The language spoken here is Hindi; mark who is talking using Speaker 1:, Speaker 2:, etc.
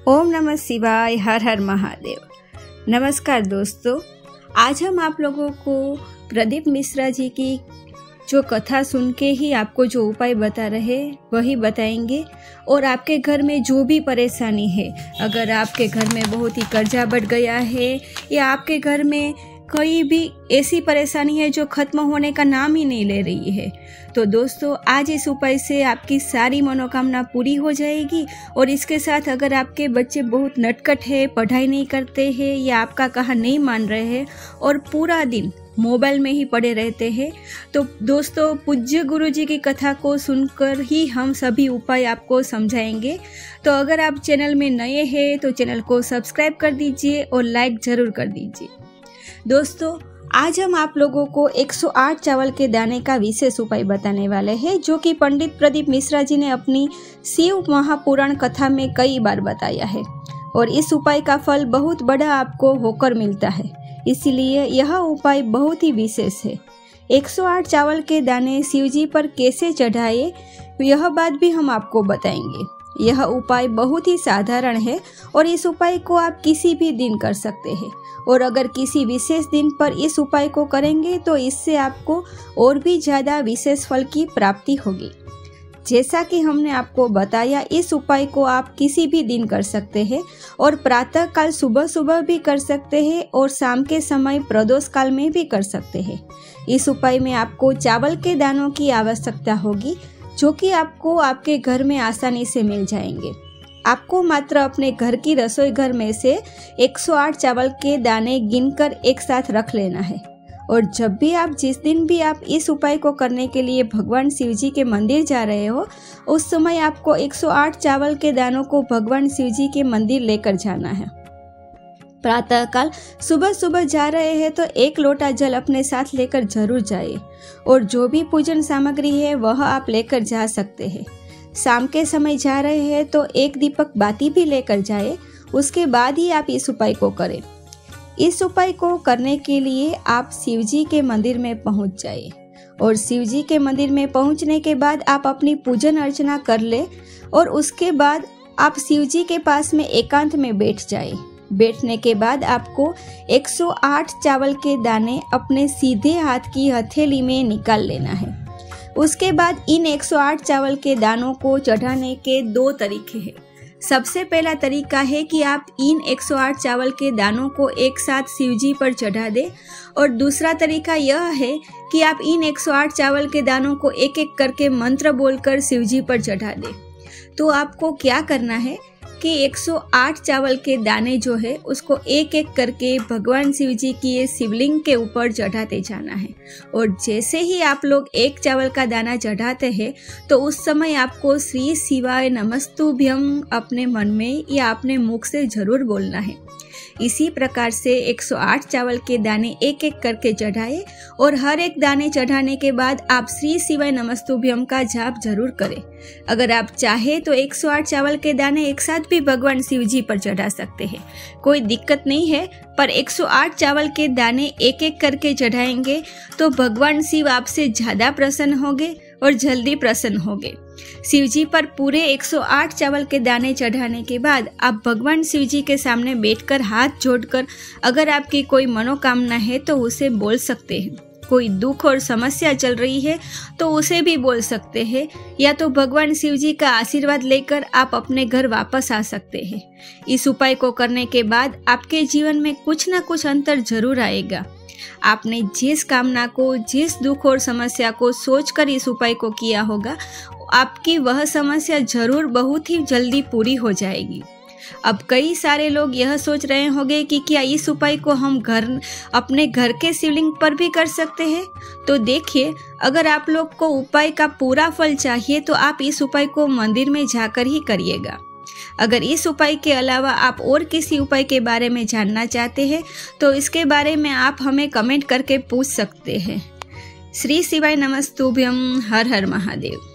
Speaker 1: ओम नमः शिवाय, हर हर महादेव। नमस्कार दोस्तों, आज हम आप लोगों को प्रदीप मिश्रा जी की जो कथा सुन के ही आपको जो उपाय बता रहे वही बताएंगे। और आपके घर में जो भी परेशानी है, अगर आपके घर में बहुत ही कर्जा बढ़ गया है या आपके घर में कोई भी ऐसी परेशानी है जो खत्म होने का नाम ही नहीं ले रही है, तो दोस्तों आज इस उपाय से आपकी सारी मनोकामना पूरी हो जाएगी। और इसके साथ अगर आपके बच्चे बहुत नटखट है, पढ़ाई नहीं करते हैं या आपका कहा नहीं मान रहे हैं और पूरा दिन मोबाइल में ही पड़े रहते हैं, तो दोस्तों पूज्य गुरु जी की कथा को सुनकर ही हम सभी उपाय आपको समझाएंगे। तो अगर आप चैनल में नए हैं तो चैनल को सब्सक्राइब कर दीजिए और लाइक जरूर कर दीजिए। दोस्तों आज हम आप लोगों को 108 चावल के दाने का विशेष उपाय बताने वाले हैं, जो कि पंडित प्रदीप मिश्रा जी ने अपनी शिव महापुराण कथा में कई बार बताया है। और इस उपाय का फल बहुत बड़ा आपको होकर मिलता है, इसलिए यह उपाय बहुत ही विशेष है। 108 चावल के दाने शिव जी पर कैसे चढ़ाए यह बात भी हम आपको बताएंगे। यह उपाय बहुत ही साधारण है और इस उपाय को आप किसी भी दिन कर सकते हैं। और अगर किसी विशेष दिन पर इस उपाय को करेंगे तो इससे आपको और भी ज़्यादा विशेष फल की प्राप्ति होगी। जैसा कि हमने आपको बताया, इस उपाय को आप किसी भी दिन कर सकते हैं और प्रातः काल सुबह सुबह भी कर सकते हैं और शाम के समय प्रदोष काल में भी कर सकते हैं। इस उपाय में आपको चावल के दानों की आवश्यकता होगी, जो कि आपको आपके घर में आसानी से मिल जाएंगे। आपको मात्र अपने घर की रसोई घर में से 108 चावल के दाने गिनकर एक साथ रख लेना है। और जब भी आप जिस दिन भी आप इस उपाय को करने के लिए भगवान शिव जी के मंदिर जा रहे हो, उस समय आपको 108 चावल के दानों को भगवान शिव जी के मंदिर लेकर जाना है। प्रातःकाल सुबह सुबह जा रहे हैं तो 1 लोटा जल अपने साथ लेकर जरूर जाइए। और जो भी पूजन सामग्री है वह आप लेकर जा सकते हैं। शाम के समय जा रहे हैं तो 1 दीपक बाती भी लेकर जाए, उसके बाद ही आप इस उपाय को करें। इस उपाय को करने के लिए आप शिव जी के मंदिर में पहुंच जाइए। और शिव जी के मंदिर में पहुंचने के बाद आप अपनी पूजन अर्चना कर ले और उसके बाद आप शिव जी के पास में एकांत में बैठ जाए। बैठने के बाद आपको 108 चावल के दाने अपने सीधे हाथ की हथेली में निकाल लेना है। उसके बाद इन 108 चावल के दानों को चढ़ाने के 2 तरीके हैं। सबसे पहला तरीका है कि आप इन 108 चावल के दानों को एक साथ शिव जी पर चढ़ा दें। और दूसरा तरीका यह है कि आप इन 108 चावल के दानों को एक एक करके मंत्र बोलकर शिव जी पर चढ़ा दें। तो आपको क्या करना है कि 108 चावल के दाने जो है उसको एक एक करके भगवान शिव जी की ये शिवलिंग के ऊपर चढ़ाते जाना है। और जैसे ही आप लोग 1 चावल का दाना चढ़ाते हैं तो उस समय आपको श्री शिवाय नमस्तुभ्यम अपने मन में या अपने मुख से जरूर बोलना है। इसी प्रकार से 108 चावल के दाने एक एक करके चढ़ाए और हर एक दाने चढ़ाने के बाद आप श्री शिवाय नमस्तुभ्यम का जाप जरूर करें। अगर आप चाहे तो 108 चावल के दाने एक साथ भी भगवान शिव जी पर चढ़ा सकते हैं, कोई दिक्कत नहीं है। पर 108 चावल के दाने एक एक करके चढ़ाएंगे तो भगवान शिव आपसे ज्यादा प्रसन्न होंगे और जल्दी प्रसन्न होंगे। शिव जी पर पूरे 108 चावल के दाने चढ़ाने के बाद आप भगवान शिव जी के सामने बैठकर हाथ जोड़कर अगर आपकी कोई मनोकामना है तो उसे बोल सकते हैं। कोई दुख और समस्या चल रही है तो उसे भी बोल सकते हैं, या तो भगवान शिव जी का आशीर्वाद लेकर आप अपने घर वापस आ सकते हैं। इस उपाय को करने के बाद आपके जीवन में कुछ ना कुछ अंतर जरूर आएगा। आपने जिस कामना को, जिस दुख और समस्या को सोचकर इस उपाय को किया होगा, आपकी वह समस्या जरूर बहुत ही जल्दी पूरी हो जाएगी। अब कई सारे लोग यह सोच रहे होंगे कि क्या इस उपाय को हम अपने घर के शिवलिंग पर भी कर सकते हैं। तो देखिए, अगर आप लोग को उपाय का पूरा फल चाहिए तो आप इस उपाय को मंदिर में जाकर ही करिएगा। अगर इस उपाय के अलावा आप और किसी उपाय के बारे में जानना चाहते हैं तो इसके बारे में आप हमें कमेंट करके पूछ सकते हैं। श्री शिवाय नमस्तुभ्यम, हर हर महादेव।